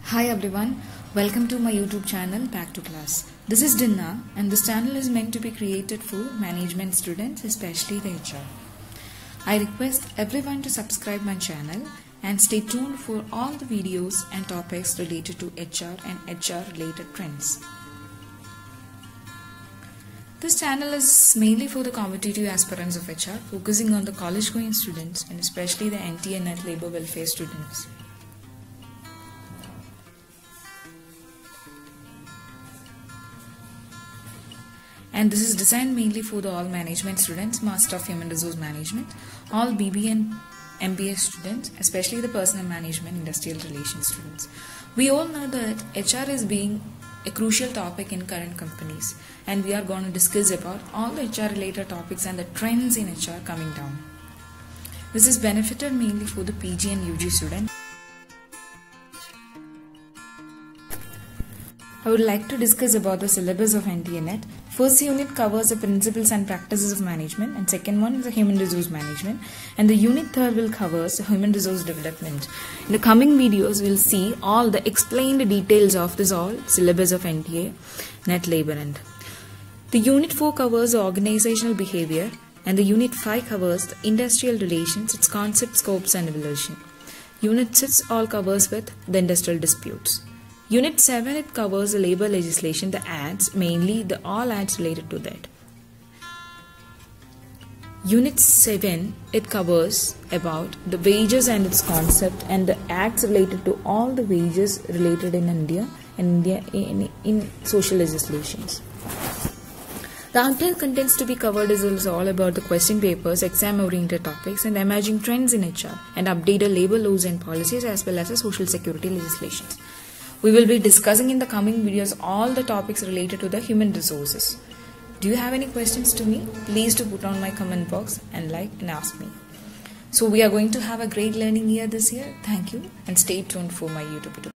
Hi everyone, welcome to my YouTube channel Back to Class. This is Dinna and this channel is meant to be created for management students, especially the HR. I request everyone to subscribe my channel and stay tuned for all the videos and topics related to HR and HR related trends. This channel is mainly for the competitive aspirants of HR, focusing on the college going students and especially the NTA NET labor welfare students. And this is designed mainly for the all management students, Master of Human Resource Management, all BB and MBA students, especially the personal management, industrial relations students. We all know that HR is being a crucial topic in current companies, and we are going to discuss about all the HR related topics and the trends in HR coming down. This is benefited mainly for the PG and UG students. I would like to discuss about the syllabus of NTA NET. First unit covers the principles and practices of management, and second one is the human resource management, and the unit third will cover the human resource development. In the coming videos, we'll see all the explained details of this all syllabus of NTA NET labor end. The unit 4 covers the organizational behavior, and the unit 5 covers the industrial relations, its concept, scopes and evolution. Unit 6 all covers with the industrial disputes. Unit 7 it covers the labor legislation, the acts, mainly the all acts related to that. Unit 7 it covers about the wages and its concept and the acts related to all the wages related in India and in social legislations. The outer contents to be covered is also all about the question papers, exam oriented topics and emerging trends in HR and updated labor laws and policies as well as the social security legislations. We will be discussing in the coming videos all the topics related to the human resources. Do you have any questions to me? Please do put on my comment box and like and ask me. So we are going to have a great learning year this year. Thank you and stay tuned for my YouTube video.